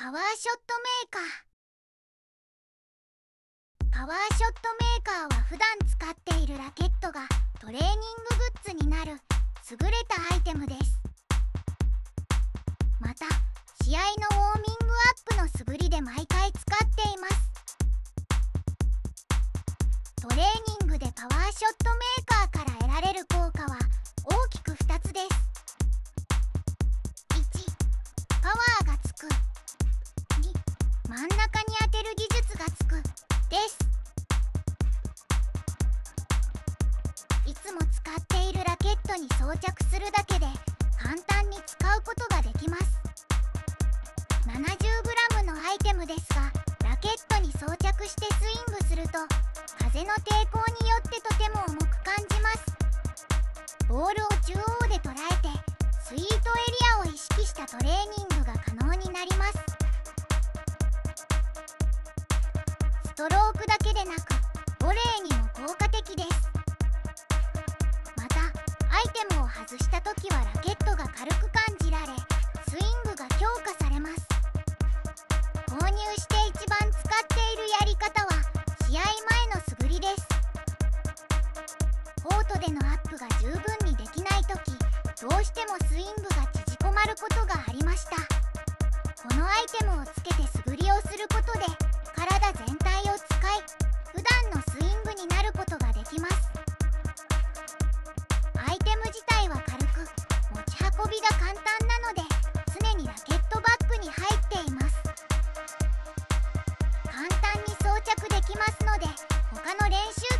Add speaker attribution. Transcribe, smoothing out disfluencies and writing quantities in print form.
Speaker 1: パワーショットメーカー。パワーショットメーカーは普段使っているラケットがトレーニンググッズになる優れたアイテムです。また試合のウォーミングアップの素振りで毎回使っています。トレーニングでパワーショットメーカーから得られる効果は大きく2つです。1、パワーがつく。2、真ん中に当てる技術がつくです。いつも使っているラケットに装着するだけで簡単に使うことができます。70g のアイテムですが、ラケットに装着してスイングすると風の抵抗によってとても重く感じます。ボールを中央で捉えてスイートエリアを意識したトレーニングが可能になります。ストロークだけでなくボレーにも効果的です。またアイテムを外した時はラケットが軽く感じられスイングが強化されます。購入して一番使っているやり方は試合前の素振りです。コートでのアップが十分にできない時、どうしてもスイングが縮こまることがありました。このアイテムをつけて素振りをすることで体全体を使い普段のスイングになることができます。アイテム自体は軽く持ち運びが簡単なので常にラケットバッグに入っています。簡単に装着できますので他の練習